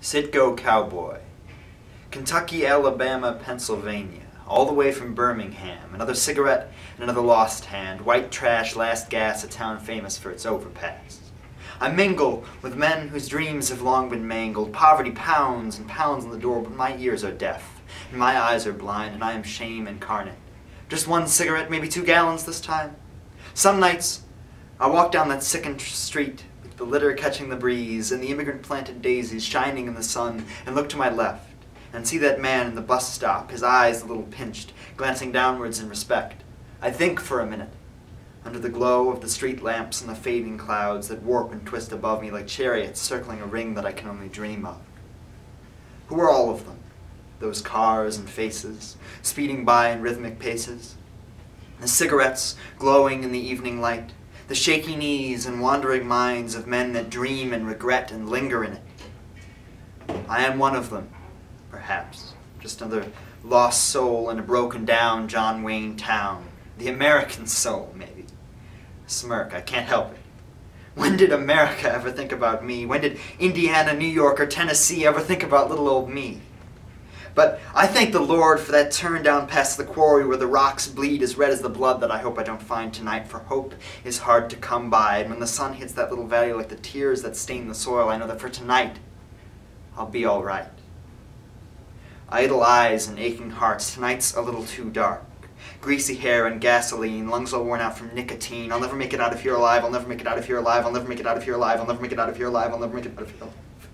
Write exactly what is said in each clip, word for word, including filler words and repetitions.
Citgo Cowboy. Kentucky, Alabama, Pennsylvania, all the way from Birmingham. Another cigarette and another lost hand. White trash, last gas, a town famous for its overpass. I mingle with men whose dreams have long been mangled. Poverty pounds and pounds on the door, but my ears are deaf, and my eyes are blind, and I am shame incarnate. Just one cigarette, maybe two gallons this time. Some nights, I walk down that sickened street, with the litter catching the breeze, and the immigrant-planted daisies shining in the sun, and look to my left, and see that man in the bus stop, his eyes a little pinched, glancing downwards in respect. I think for a minute, under the glow of the street lamps and the fading clouds that warp and twist above me like chariots circling a ring that I can only dream of. Who are all of them, those cars and faces, speeding by in rhythmic paces? The cigarettes glowing in the evening light, the shaky knees and wandering minds of men that dream and regret and linger in it. I am one of them, perhaps, just another lost soul in a broken down John Wayne town. The American soul, maybe. Smirk, I can't help it. When did America ever think about me? When did Indiana, New York, or Tennessee ever think about little old me? But I thank the Lord for that turn down past the quarry where the rocks bleed as red as the blood that I hope I don't find tonight, for hope is hard to come by, and when the sun hits that little valley like the tears that stain the soil, I know that for tonight, I'll be all right. Idle eyes and aching hearts, tonight's a little too dark. Greasy hair and gasoline, lungs all worn out from nicotine. I'll never make it out of here alive, I'll never make it out of here alive, I'll never make it out of here alive, I'll never make it out of here alive, I'll never make it out of here alive.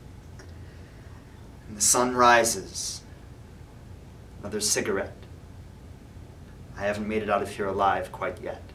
And the sun rises. Another cigarette. I haven't made it out of here alive quite yet.